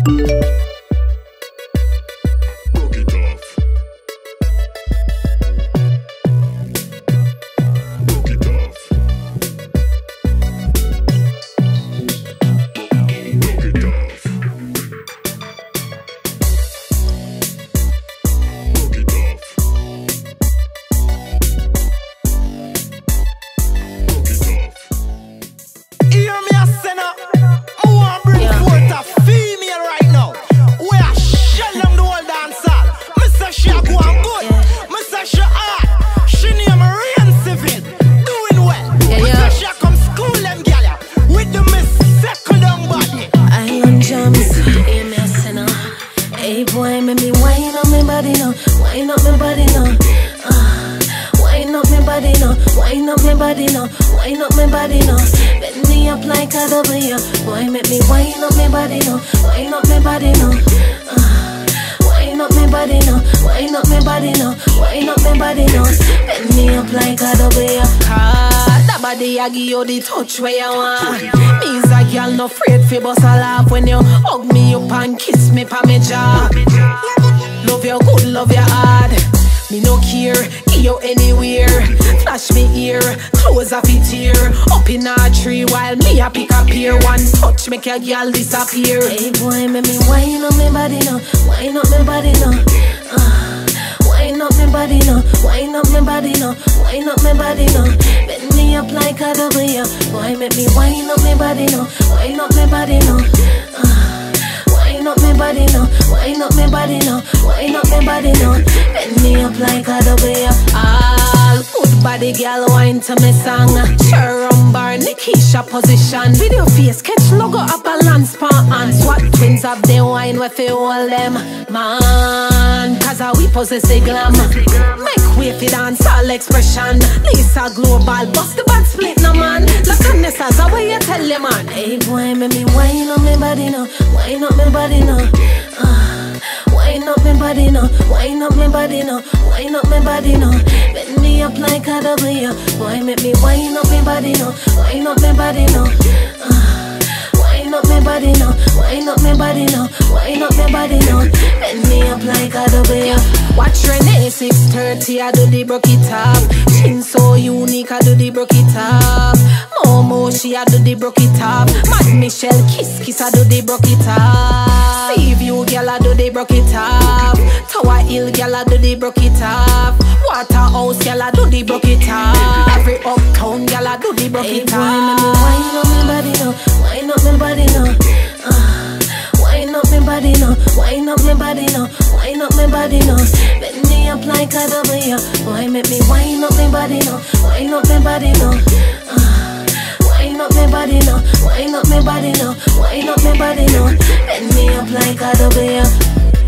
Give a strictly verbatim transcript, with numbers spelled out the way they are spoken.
The touch where you want. Me's a girl no afraid fi bust a laugh when you hug me up and kiss me pa me jaw. Love you good, love you hard. Me no care, give you anywhere. Flash me ear, clothes off it tear. Up in a tree while me a pick up here. One touch make your girl disappear. Hey boy, make me wind up me body now. Wind up me body now. uh, Wind up me body now. Wind up me body now. Wind up me body now. Bend me up like a W. Boy, make me wind up me body now. Wind up me body now. uh, Wind up me body now. Wind up me body now. Wind up me body now. Bend me up like a W. All good body girl wine to me song. Sharon Bar, Nikisha position. Video face catch logo up a lance pan. Swat twins up the wine where fi hold them. Man, cause how we possess the glam. Make way fi dance all expression. Lisa Global, bust the bad split no man. Look on this as a way you tell them man. Hey boy, make me wind up me body now. Wind up me body now. uh, Wind up me body now. Wind up me body now. Wind up me body now. Bend me up like a W. Boy, make me wind up me body now. Wind up me body now. uh, Wind up me body now. Wind up me body now. Wind up me body now. Bend me up like a W. Watch Renee six thirty, I do the broke it up. Chin so unique, I do the broke it up. Momo, she I do the broke it up. Mad Michelle, kiss kiss, I do the broke it up. See you girl, I do the broke it up. Tower Hill girl, I do the broke it up. Waterhouse girl, I do the broke it up. Every uptown girl, I do the broke hey it boy, up. make me wind up me body now. Wind up me body now. uh, Wind up me body now. Wind up me body now. Wind up me body now. Bend me up like a W. Boy, make me wind up me body now. Wind up me body now. uh, Wind up me body now. Wind up me body now. Wind up me body now. Bend me up like a W.